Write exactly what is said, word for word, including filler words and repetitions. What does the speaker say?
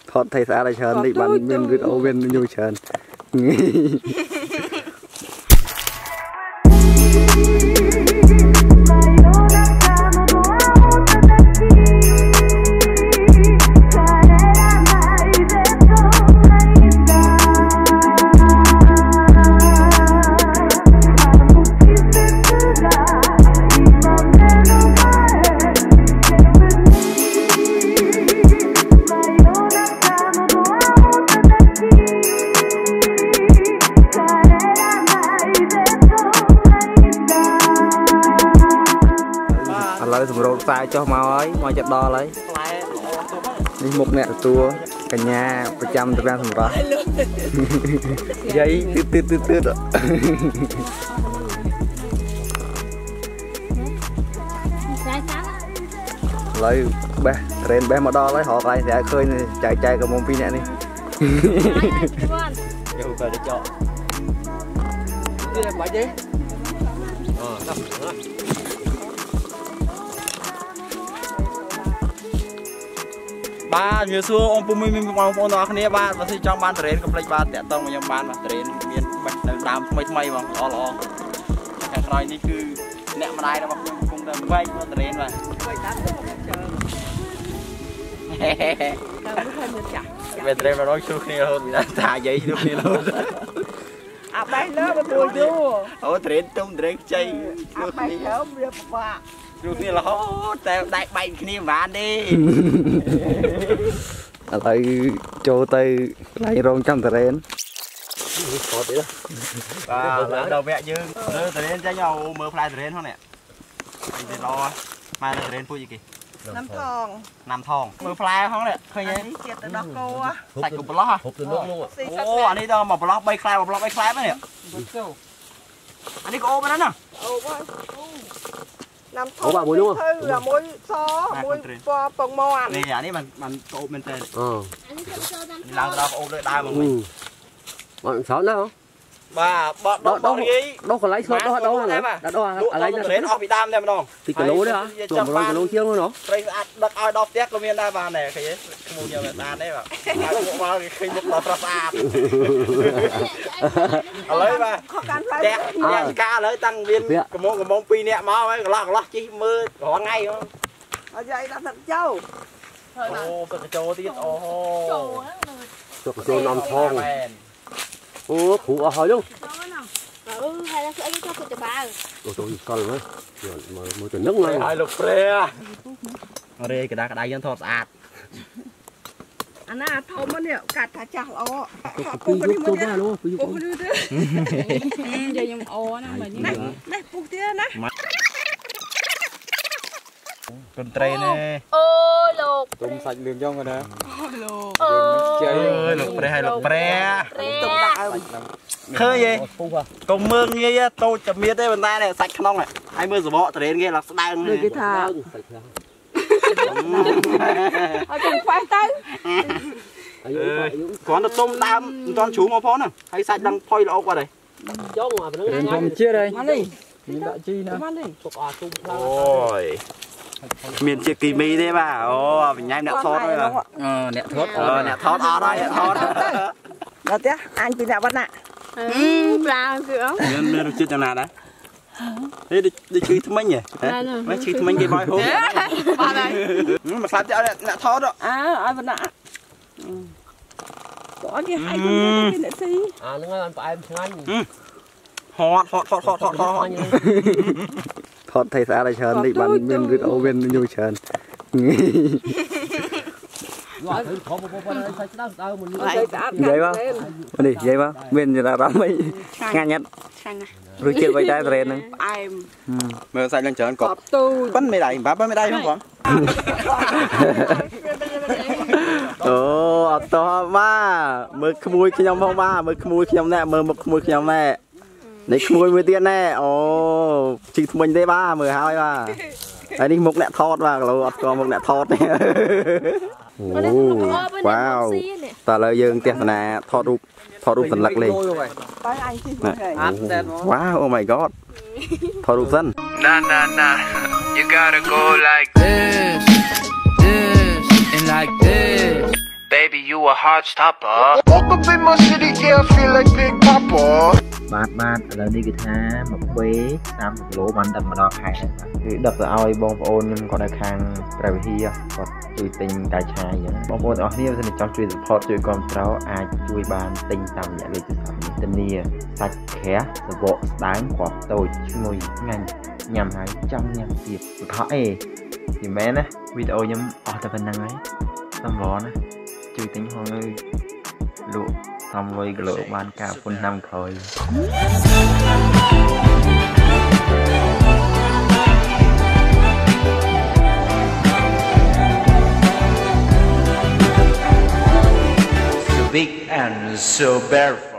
ថតថៃស្អាតឲ្យច្រើននេះបានមានវីដេអូមានញូច្រើនឡើយសម្រូតខ្សែចុះមកហើយមកចិត្តដល់ហើយនេះមុខអ្នកទទួលកញ្ញាប្រចាំតំណាងសម្រាប់យាយទឺទឺទឺទឺឥឡូវបេះត្រេនបេះមកដល់ហើយរកហើយតែឃើញចែកចែកកំមុំពីរអ្នកនេះយកទៅចោលទៀតបាច់ទេអូតាមបាទញើសួរអ៊ំពុំមានបងប្អូនទាំងអស់គ្នាបាទបើសិនចង់បានត្រេនកុំភ្លេចបាទតាក់តងមកខ្ញុំបានបាទត្រេនមានបាច់នៅដើមថ្មីថ្មីបងល្អល្អខាងក្រោយនេះគឺអ្នកម្ដាយរបស់ខ្ញុំកំពុងតែវែងមកត្រេនបាទវែងតាមទៅច្រើនហេហេតាមទៅមើលចាស់ពេលត្រេនមកដល់ជួគ្នារហូតមានតាយាយជួគ្នារហូតអាបេះលើមកទួយយូរអូត្រេនទុំត្រេនខ្ចីអាបេះហើមវាពិបាកជួគ្នារហូតតែដែកបែកគ្នាមិនបានទេឥឡូវចូលទៅកន្លែងរោងចាំតរេនថតទៀតបាទឡើងដល់វគ្គយើងលើតរេនចាញ់ឲ្យមើលផ្លែតរេនហ្នឹងនេះនេះល្អម៉ែតរេនពូជអីគេណាំថងណាំថងមើលផ្លែហ្នឹងនេះឃើញទេនេះជាតិទៅដោះគោសាច់គោប្លោះហូបទៅនោះនោះអូអានេះដល់មកប្លោះបីខ្លែមកប្លោះបីខ្លែហ្នឹងនេះអានេះក៏អូបហ្នឹងណាអូបណាំថងមួយនោះគឺមួយសមួយពណ៌ពងមាន់នេះអានេះมันมันក្អូបមែនតើអូអានេះចូលចូលតាមឡើងដល់ក្អូបលើដើមហ្មងបងសោតណាបាទបត់ដល់ដល់យាយដោះកន្លែងស្លុតដោះដោះហ្នឹងដោះកន្លែងហ្នឹងអស់ពីដើមតែម្ដងទីគីឡូទេហ៎ចូលមួយគីឡូជាងនោះនោះត្រីស្អាតដឹកឲ្យដល់ផ្ទះក៏មានដែរបានដែរឃើញទេឈ្មោះខ្ញុំស្អាតទេបាទមកមកឃើញមុខដល់ស្រស់ស្អាតឥឡូវបាទខកកាន់ផ្លូវផ្ទះអ្នកការឥឡូវតាំងមានកំងកំងពីរនាក់មកហើយកន្លោះកន្លោះជិះមើលរាល់ថ្ងៃហ៎អត់យាយដាក់ទឹកចូលអូទឹកចូលទៀតអូហូទឹកចូលនំថងអូគ្រូអស់ហើយនោះអឺហើយស្អីចូលទៅបាវអូទៅកលមើលមើលមើលទៅនឹងហើយលោកព្រះរេកដាកដៃយើងថតស្អាតអាណាធំនេះកាត់ថាចាស់ល្អពុកនេះមកទៀតពុកនេះទៀតយកខ្ញុំអូណាមើលនេះនេះពុកទៀតណាកន្ត្រេនេះអូលោកទុំសាច់លឿងយ៉ងណាអូលោកអើយលោកព្រះហើយលោកព្រះទុំដើមឃើញទេកុំមើលងាយតូចតែមានទេប៉ុន្តែសាច់ក្នុងហើយមើលសបកត្រេនគេឡើងស្ដើងគេថាឲ្យចង់ខ្វះទៅគ្រាន់តែទុំដើមមិនទាន់ជ្រូកមកផងណាហើយសាច់ដឹងផុយល្អគាត់ហើយចង់អាហ្នឹងធម្មជាតិហើយមកនេះមានដាក់ជីណាមកនេះទុកអាទុំខ្លាំងអូយមានជាគីមីទេបាទអូបញ្ញាអ្នកថតហើយបាទអូអ្នកថតអូអ្នកថតអត់ហើយអ្នកថតដល់ផ្ទះអញពីអ្នកវត្តណាអឺប្លាគឺអត់មានមានរសជាតិយ៉ាងណាដែរនេះដូចឈឺថ្មិញហ៎មិនឈឺថ្មិញគេបោយហូបបាទហើយមកស្លាប់ទៅឲ្យអ្នកថតអើឲ្យវត្តណាក៏អត់គេឲ្យគេអ្នកស៊ីអាហ្នឹងឲ្យផ្អែមឆ្ងាញ់ហត់ហត់ហត់ហត់ហត់ហត់ថតថៃស្អាតឲ្យច្រើននេះបានមានវីដេអូមានញូច្រើនយកទៅខំបងប្អូនឲ្យសាច់ស្ដើងស្ដើងមួយនេះស្អាតនិយាយមកនេះនិយាយមកមានអារម្មណ៍អីឆ្ងាញ់អត់ឆ្ងាញ់ណាស់រសជាតិអ្វីដែរត្រេនហ្នឹងផ្អែមមើលសាច់ឡើងច្រើនក៏ប៉ិនមិនដៃបាប់មិនដៃហ្នឹងបងអូអត់តោះបាទមើលក្មួយខ្ញុំផងបាទមើលក្មួយខ្ញុំណែមើលមុខក្មួយខ្ញុំណែនេះក្មួយមួយទៀតណែអូជីថ្មិញទេបាទមើលហើយបាទហើយនេះមុខអ្នកថតបាទគីឡូអត់ស្គាល់មុខអ្នកថតទេអូវ៉ាវតើឥឡូវយើងទស្សនាថតរូបថតរូបសន្លឹកលេងវ៉ាវអូ my god ថតរូបសិន Nah nah nah you gotta go like this this and like this Baby, you a hard stopper. Woke up in my city, yeah, I feel like Big Papa. បាទបាទឥឡូវនេះគឺថាមកពេលសាមសិបគីឡូបានដឹកមកដល់ខេត្តហើយបាទគឺដឹកទៅឲ្យបងប្អូនខ្ញុំគាត់នៅខាងព្រះវិហារគាត់ជួយទិញកាយឆាយអញ្ចឹងបងប្អូនទាំងអស់គ្នាបើសិនចង់ជួយ support ជួយគ្រប់គ្រងអាចជួយបានទិញតាមរយៈលេខទូរស័ព្ទនេះធានាសាច់ក្រាស់សបកស្ដើងគ្រាប់តូចឈ្ងុយឆ្ងាញ់ញ៉ាំហើយចង់ញ៉ាំទៀតមិនខកអីមិនមែនណាវីដេអូខ្ញុំអស់តែប៉ុណ្្នឹងហើយសំឡណាជួយទិញហងអើយលក់តាមលុយគីឡូបានការពុនឆ្នាំក្រោយ So big and so barefoot.